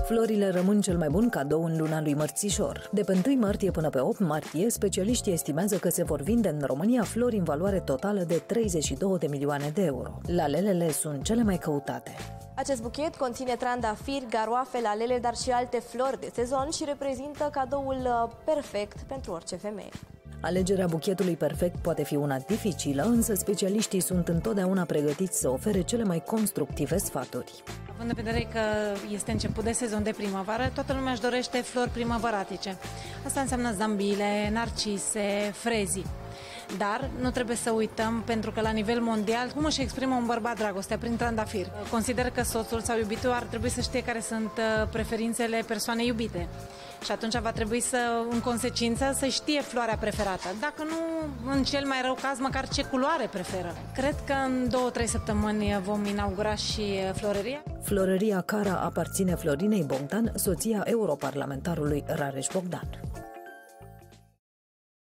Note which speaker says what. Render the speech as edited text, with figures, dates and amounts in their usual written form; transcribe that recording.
Speaker 1: Florile rămân cel mai bun cadou în luna lui Mărțișor. De pe 1 martie până pe 8 martie, specialiștii estimează că se vor vinde în România flori în valoare totală de 32 de milioane de euro. Lalelele sunt cele mai căutate.
Speaker 2: Acest buchet conține trandafiri, garoafe, lalele, dar și alte flori de sezon și reprezintă cadoul perfect pentru orice femeie.
Speaker 1: Alegerea buchetului perfect poate fi una dificilă, însă specialiștii sunt întotdeauna pregătiți să ofere cele mai constructive sfaturi.
Speaker 3: Având în vedere că este început de sezon de primăvară, toată lumea își dorește flori primăvăratice. Asta înseamnă zambile, narcise, frezii. Dar nu trebuie să uităm, pentru că la nivel mondial, cum își exprimă un bărbat dragostea? Prin trandafir. Consider că soțul sau iubitul ar trebui să știe care sunt preferințele persoanei iubite. Și atunci va trebui să, în consecință, să știe floarea preferată. Dacă nu, în cel mai rău caz, măcar ce culoare preferă. Cred că în 2-3 săptămâni vom inaugura și florăria.
Speaker 1: Florăria Cara aparține Florinei Bogdan, soția europarlamentarului Rareș Bogdan.